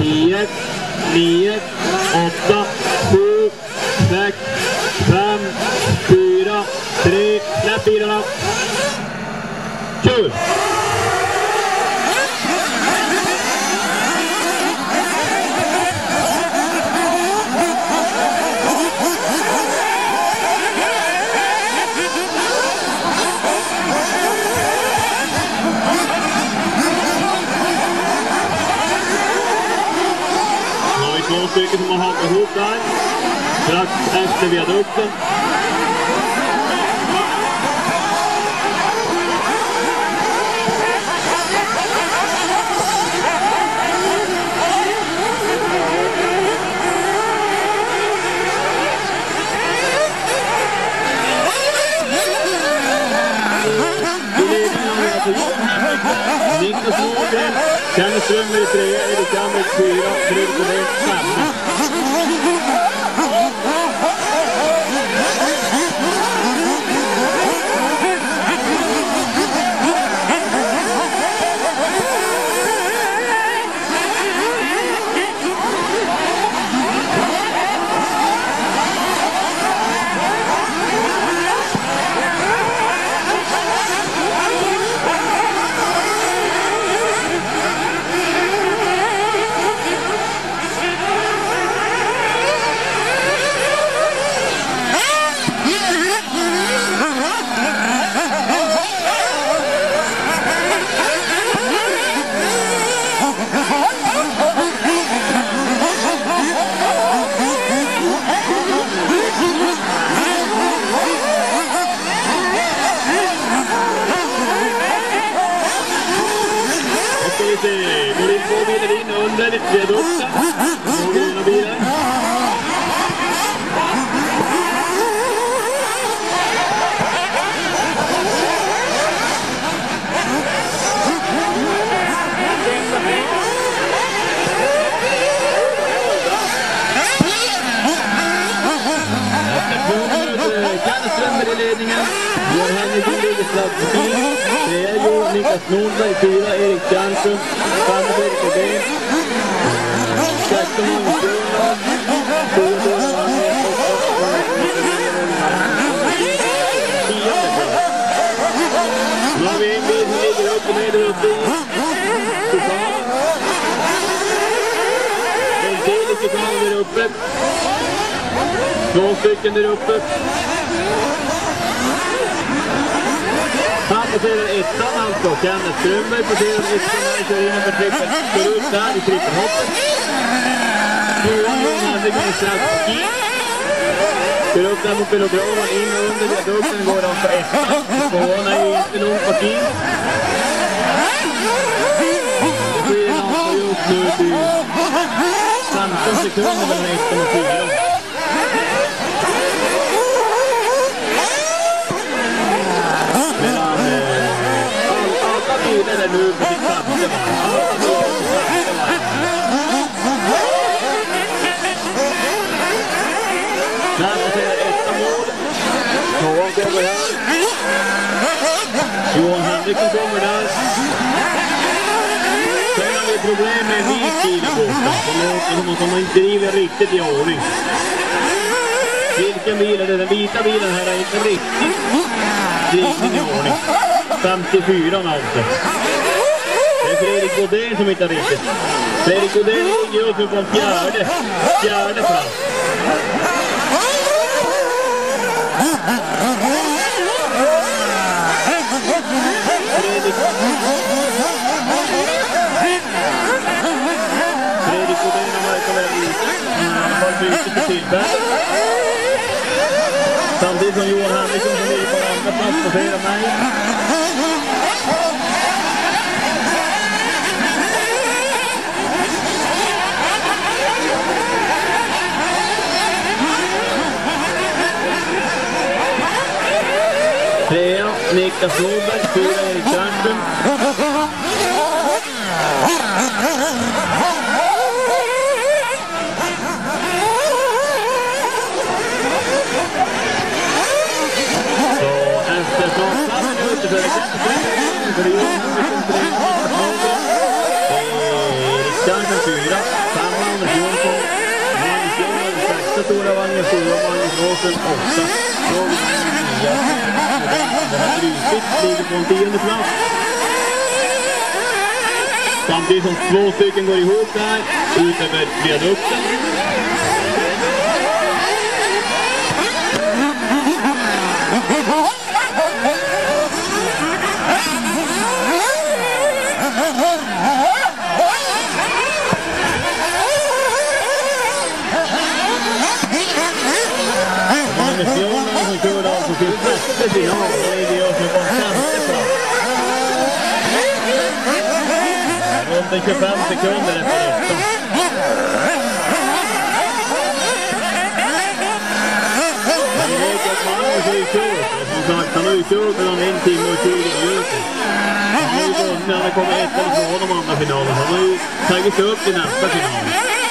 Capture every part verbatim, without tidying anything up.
tio, nio, åtta, sju, sex, fem, fyra, tre, släpp bilarna. Kul! Två stycken som har hakat ihop där strax efter viadukten. Niklas Nordgren, Kenneth Strömmer i tre, Erik Jannik fyra, Fredrik Odén fem. Går in två bilar in under viadukten. Två gröna bilar. Kenneth Strömmer i ledningen. Björn Henriksson ligger plats på tio. Det är ju Niklas Nordberg, fyra, Erik Jansson, fem, Fredrik Odén, sexton, Magnus Björn, sju, Björn, nu har vi en bil som ligger upp och ner uppe i totalt. En till i totalt där uppe. Två stycken där uppe. Han passerar ettan alltså. Kenneth Strömberg passerar ettan här. Kör in över trippel. Går ut där i trippelhoppet. Tvåan Johan Henriksson strax på kil. Går upp där mot Belogravan. In och under viadukten går de på ettan. Tvåan är ju inte långt på kil. Det sker alltså just nu till femton sekunder mellan ettan och fyra. Det är nu på sitt samte där passerar etta mål. Tvåan kommer här. Johan Henriksson kommer där. Sen har vi problem med en vit bil i båten. Det låter som att de inte driver riktigt i ordning. Vilken bil är det? Den vita bilen här är inte riktigt drivning i ordning. femtiofyra alltså. Det är Fredrik Odén som inte har riktigt. Fredrik Odén ligger uppe på en fjärde. Fjärde plats. Fredrik Fredrik Odén har varit och väldigt har bytt för tillfället. Samtidigt som Johan Henriksson som ligger på andra plats passerar mig. Trea, Niklas Nordberg, fyra, Erik Jansson. För Johan Henriksson tre, Erik Jansson fyra. Fem Anders Jonsson. Magnus Jonsson, sexta stora vagnen, sjua Magnus Råsen, åtta. Roger nia. Det här Grysit ligger på en tionde plats. Samtidigt som två stycken går ihop där, ut över viadukten. Magnus Jonsson som kör alltså sin första final, och det gör sig på en femte plats. Runt tjugofem sekunder efter detta. Men vi vet att Magnus är kört. Som sagt, han har ju kört mellan en timme och tjugo minuter. Han har ju vunnit när han kommer efter från de andra finalerna. Han har ju tagit sig upp i nästa final.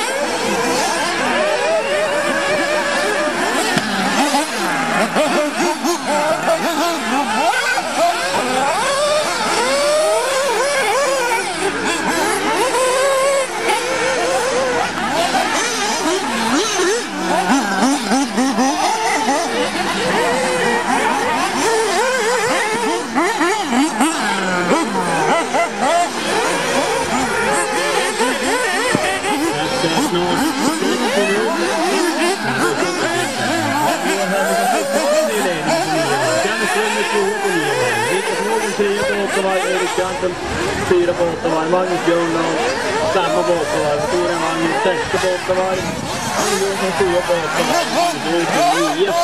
Fyra på åtta varv, Magnus Ljungdahl, samma på åtta varv, fyra Magnus, sexta på åtta varv, Magnus Jonsson, fyra på åtta varv, Magnus Jonsson, nio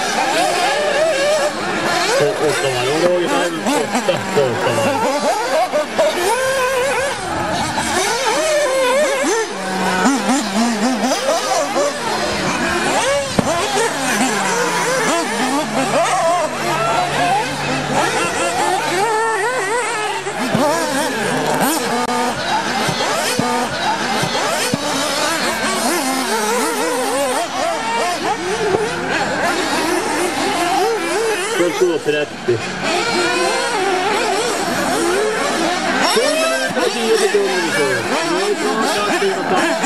på åtta varv, och Roger Bergman, åtta på åtta varv. två trettio. två minuter och tio sekunder kör. Nu är det snart att skriva tack.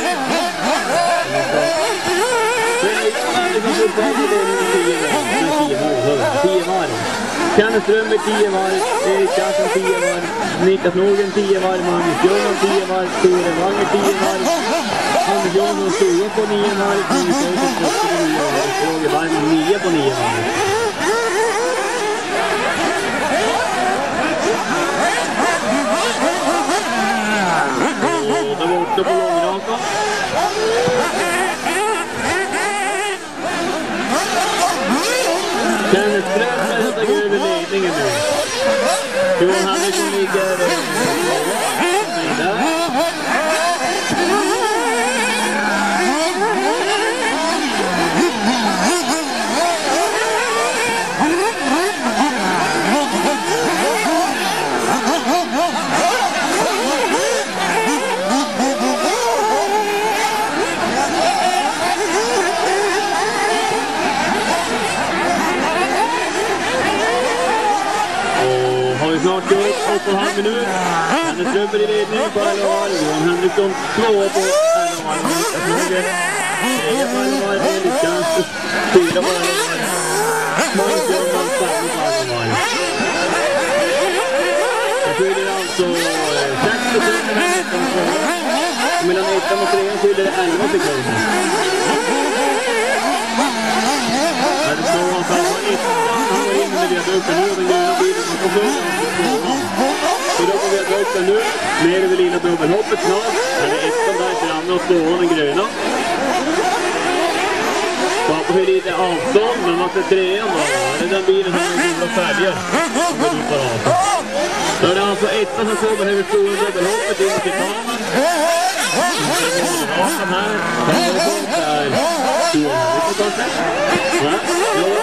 Det är liksom fortfarande tio varv. Kenneth Strömberg tio varv, Erik Jansson tio varv, Niklas Norgren tio varv, Magnus Jonsson tio varv, Tore Wanger tio varv, Anders Jonsson sju på nio varv, Magnus Jonsson åtta på nio varv, Roger Bergman nio på nio varv. Och det var borta på långraka. Kenneth Strömberg har tagit över ledningen nu. Johan Hannesson ligger där. Snart går upp åtta och en halv minut. Kenneth Strömberg i ledning på elva varv. Johan Henriksson två på elva varv. tre på elva varv. Erik Jansson fyra på elva varv. Magnus Jonsson fem på elva varv. Det skiljer alltså sextio sekunder. Mellan ettan och trean skiljer det elva sekunder. Här står han fram på ettan. Han var inne med viadukten nu. Den gröna bilen på fullt. Så då får vi att dra nu. Mer över lina dubbelhoppet snart. Här är ettan där till andra och stående den gröna. Skapar vi lite avstånd, men man ser trean då. Det är den bilen som är gula färger. Då är det alltså ettan som kommer över stora dubbelhoppet in till kameran. Här. Här är det där. Vi får ta sig. Ja.